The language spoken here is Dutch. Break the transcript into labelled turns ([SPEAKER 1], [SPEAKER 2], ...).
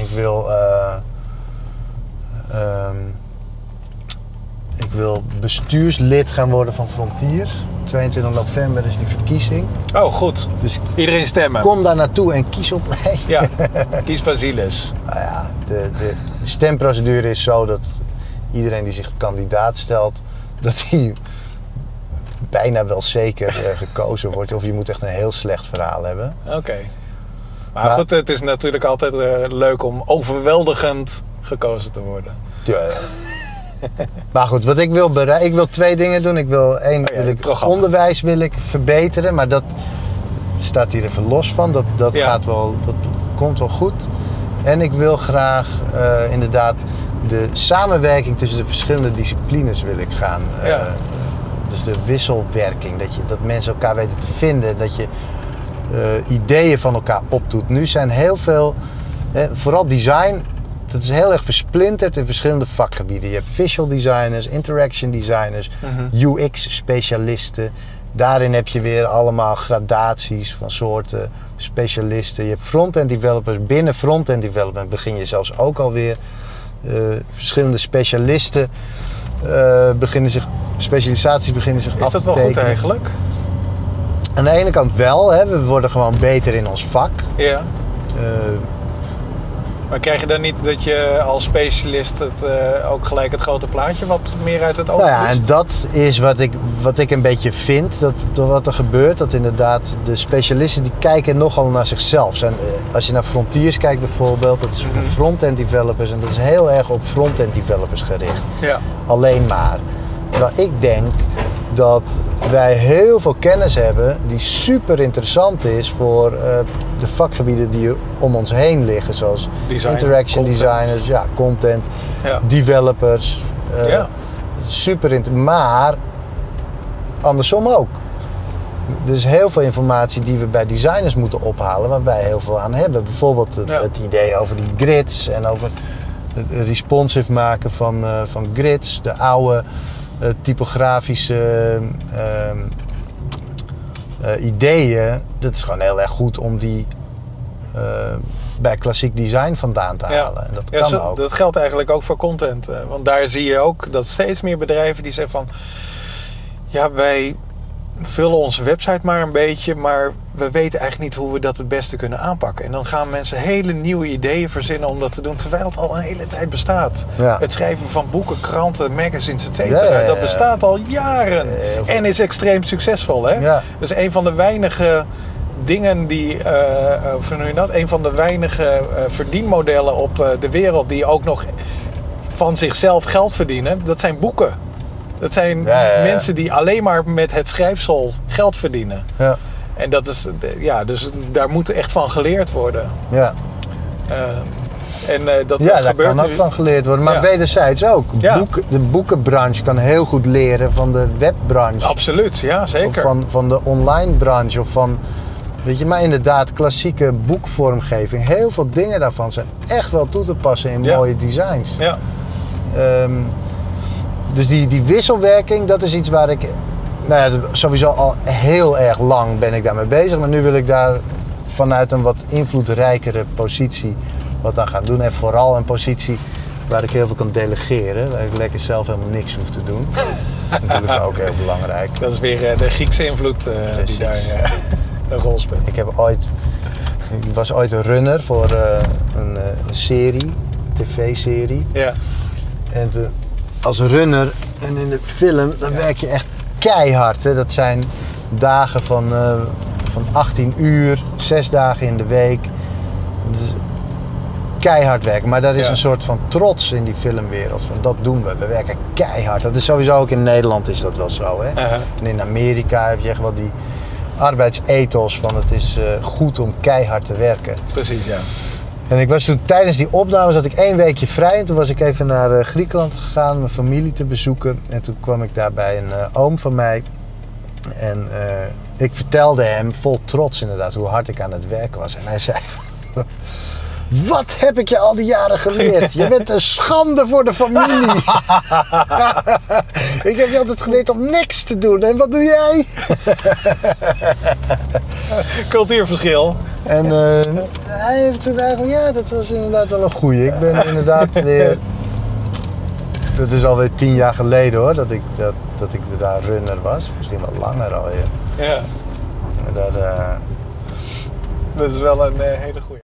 [SPEAKER 1] Ik wil bestuurslid gaan worden van Frontier. 22 november is die verkiezing.
[SPEAKER 2] Oh, goed. Dus iedereen stemmen.
[SPEAKER 1] Kom daar naartoe en kies op mij.
[SPEAKER 2] Ja, kies Vasilis.
[SPEAKER 1] Nou ja, de stemprocedure is zo dat iedereen die zich kandidaat stelt, dat die bijna wel zeker gekozen wordt. Of je moet echt een heel slecht verhaal hebben.
[SPEAKER 2] Oké. Maar goed, het is natuurlijk altijd leuk om overweldigend gekozen te worden.
[SPEAKER 1] Ja. Maar goed, wat ik wil bereiken, ik wil 2 dingen doen. Onderwijs wil ik verbeteren, maar dat staat hier even los van. Dat komt wel goed. En ik wil graag inderdaad de samenwerking tussen de verschillende disciplines wil ik gaan. Dus de wisselwerking, dat mensen elkaar weten te vinden, dat je ideeën van elkaar opdoet. Nu zijn heel veel, vooral design, dat is heel erg versplinterd in verschillende vakgebieden. Je hebt visual designers, interaction designers, UX-specialisten. Daarin heb je weer allemaal gradaties van soorten specialisten. Je hebt front-end developers. Binnen front-end development begin je zelfs ook alweer. Verschillende specialisten specialisaties beginnen zich af te tekenen.
[SPEAKER 2] Is dat wel goed eigenlijk?
[SPEAKER 1] Aan de ene kant wel. Hè. We worden gewoon beter in ons vak. Ja.
[SPEAKER 2] Maar krijg je dan niet dat je als specialist ook gelijk het grote plaatje wat meer uit het oog
[SPEAKER 1] verliest? Nou ja, en dat is wat ik een beetje vind, dat wat er gebeurt. Dat inderdaad de specialisten die kijken nogal naar zichzelf. Als je naar Frontiers kijkt bijvoorbeeld, dat is voor front-end developers en dat is heel erg op front-end developers gericht. Ja. Alleen maar. Terwijl ik denk dat wij heel veel kennis hebben die super interessant is voor de vakgebieden die er om ons heen liggen. Zoals interaction designers, content, developers. Super interessant. Maar andersom ook. Er is heel veel informatie die we bij designers moeten ophalen waar wij heel veel aan hebben. Bijvoorbeeld het idee over die grids en over het responsive maken van grids. De oude typografische ideeën, dat is gewoon heel erg goed om die bij klassiek design vandaan te halen. En dat kan ook.
[SPEAKER 2] Dat geldt eigenlijk ook voor content. Want daar zie je ook dat steeds meer bedrijven die zeggen van wij vullen onze website maar een beetje, maar we weten eigenlijk niet hoe we dat het beste kunnen aanpakken. En dan gaan mensen hele nieuwe ideeën verzinnen om dat te doen, terwijl het al een hele tijd bestaat. Ja. Het schrijven van boeken, kranten, magazines, etc. Dat bestaat al jaren. En is extreem succesvol. Hè? Ja. Dus een van de weinige dingen die, een van de weinige verdienmodellen op de wereld die ook nog van zichzelf geld verdienen, dat zijn boeken. Dat zijn mensen die alleen maar met het schrijfsel geld verdienen. Ja. En dat is, dus daar moet echt van geleerd worden. Ja.
[SPEAKER 1] Daar kan ook van geleerd worden. Maar wederzijds ook. Ja. De boekenbranche kan heel goed leren van de webbranche.
[SPEAKER 2] Absoluut, ja, zeker.
[SPEAKER 1] Of van de online branche. Of van, maar inderdaad, klassieke boekvormgeving. Heel veel dingen daarvan zijn echt wel toe te passen in mooie designs. Ja. Dus die wisselwerking, dat is iets waar ik sowieso al heel erg lang ben ik daarmee bezig. Maar nu wil ik daar vanuit een wat invloedrijkere positie wat aan gaan doen. En vooral een positie waar ik heel veel kan delegeren. Waar ik lekker zelf helemaal niks hoef te doen. Dat is natuurlijk ook heel belangrijk.
[SPEAKER 2] Dat is weer de Griekse invloed die daar een rol speelt.
[SPEAKER 1] Ik was ooit een runner voor een serie, een tv-serie. Ja. En als runner en in de film, dan werk je echt keihard. Hè? Dat zijn dagen van 18 uur, 6 dagen in de week. Dus keihard werken. Maar daar is een soort van trots in die filmwereld. Van dat doen we. We werken keihard. Dat is sowieso ook in Nederland is dat wel zo. Hè? En in Amerika heb je echt wel die arbeidsethos van het is goed om keihard te werken.
[SPEAKER 2] Precies, ja.
[SPEAKER 1] En ik was toen tijdens die opnames had ik 1 weekje vrij. En toen was ik even naar Griekenland gegaan, mijn familie te bezoeken. En toen kwam ik daar bij een oom van mij. En ik vertelde hem vol trots inderdaad hoe hard ik aan het werken was. En hij zei, Wat heb ik je al die jaren geleerd? Je bent een schande voor de familie. Ik heb je altijd geleerd om niks te doen. En wat doe jij?
[SPEAKER 2] Cultuurverschil.
[SPEAKER 1] En hij heeft toen eigenlijk... Ja, dat was inderdaad wel een goeie. Ik ben inderdaad weer... Dat is alweer 10 jaar geleden hoor, dat ik daar runner was. Misschien wel langer alweer.
[SPEAKER 2] Ja.
[SPEAKER 1] Maar dat
[SPEAKER 2] is wel een hele goeie.